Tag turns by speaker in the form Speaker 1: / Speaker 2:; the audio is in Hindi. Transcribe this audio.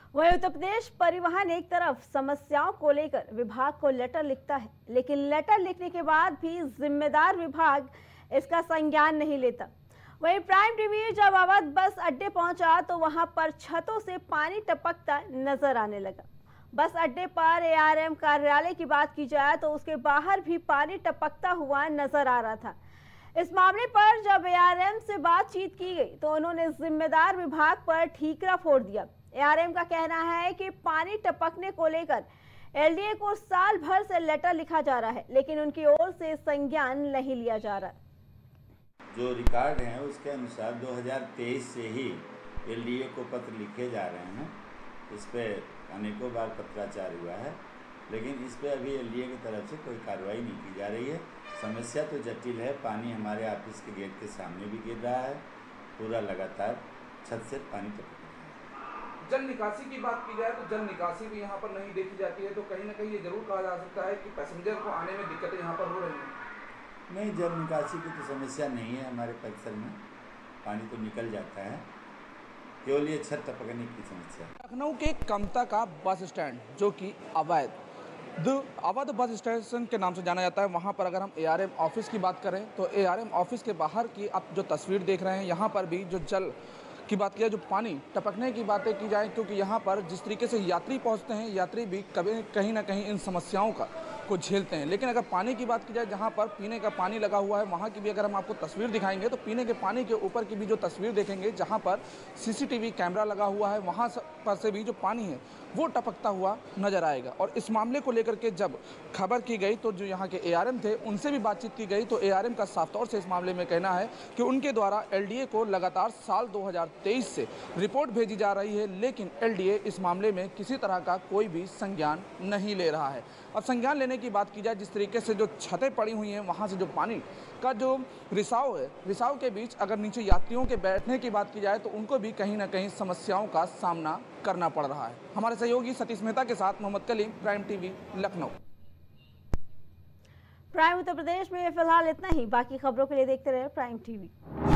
Speaker 1: वहीं उत्तर प्रदेश परिवहन एक तरफ समस्याओं को लेकर विभाग को लेटर लिखता है, लेकिन लेटर लिखने के बाद भी जिम्मेदार विभाग इसका संज्ञान नहीं लेता। वहीं प्राइम टीवी जब अवध बस अड्डे पहुंचा तो वहां पर छतों से पानी टपकता नजर आने लगा। बस अड्डे पर एआरएम कार्यालय की बात की जाए तो उसके बाहर भी पानी टपकता हुआ नजर आ रहा था। इस मामले पर जब एआरएम से बातचीत की गई तो उन्होंने जिम्मेदार विभाग पर ठीकरा फोड़ दिया। एआरएम का कहना है कि पानी टपकने को लेकर एलडीए को साल भर से लेटर लिखा जा रहा है, लेकिन उनकी ओर से संज्ञान नहीं लिया जा रहा।
Speaker 2: जो रिकॉर्ड है उसके अनुसार 2023 से ही एलडीए को पत्र लिखे जा रहे हैं। इस पे अनेकों बार पत्राचार हुआ है, लेकिन इस पे अभी एलडीए की तरफ से कोई कार्रवाई नहीं की जा रही है। समस्या तो जटिल है। पानी हमारे ऑफिस के गेट के सामने भी गिर रहा है, पूरा लगातार छत से पानी टपक रहा है।
Speaker 3: जल निकासी की बात की जाए तो जल निकासी भी यहाँ पर नहीं देखी जाती है, तो कहीं ना कहीं ये जरूर कहा जा सकता है कि पैसेंजर को आने में दिक्कतें यहाँ पर हो रही हैं।
Speaker 2: नहीं, जल निकासी की तो समस्या नहीं है हमारे परिसर में, पानी तो निकल जाता है, केवल ये छत टपकने की समस्या है।
Speaker 3: लखनऊ के कमता का बस स्टैंड जो कि अवध बस स्टेशन के नाम से जाना जाता है, वहाँ पर अगर हम एआरएम ऑफिस की बात करें तो एआरएम ऑफिस के बाहर की आप जो तस्वीर देख रहे हैं, यहाँ पर भी जो जल की बात की जाए, जो पानी टपकने की बातें की जाए, क्योंकि यहाँ पर जिस तरीके से यात्री पहुँचते हैं, यात्री भी कभी कहीं ना कहीं इन समस्याओं को झेलते हैं। लेकिन अगर पानी की बात की जाए, जहाँ पर पीने का पानी लगा हुआ है, वहाँ की भी अगर हम आपको तस्वीर दिखाएंगे तो पीने के पानी के ऊपर की भी जो तस्वीर देखेंगे, जहाँ पर सीसीटीवी कैमरा लगा हुआ है, वहाँ पर से भी जो पानी है वो टपकता हुआ नजर आएगा। और इस मामले को लेकर के जब खबर की गई तो जो यहाँ के एआरएम थे उनसे भी बातचीत की गई, तो एआरएम का साफ तौर से इस मामले में कहना है कि उनके द्वारा एलडीए को लगातार साल 2023 से रिपोर्ट भेजी जा रही है, लेकिन एलडीए इस मामले में किसी तरह का कोई भी संज्ञान नहीं ले रहा है। अब संज्ञान लेने की बात की जाए, जिस तरीके से जो छतें पड़ी हुई हैं, वहाँ से जो पानी का जो रिसाव है, रिसाव के बीच अगर नीचे यात्रियों के बैठने की बात की जाए तो उनको भी कहीं ना कहीं समस्याओं का सामना करना पड़ रहा है। हमारे सहयोगी सतीश मेहता के साथ Mohammad Kaleem, prime TV, Lucknow.
Speaker 1: Prime Uttar Pradesh में फिलहाल इतना ही। बाकी खबरों के लिए देखते रहे प्राइम टीवी।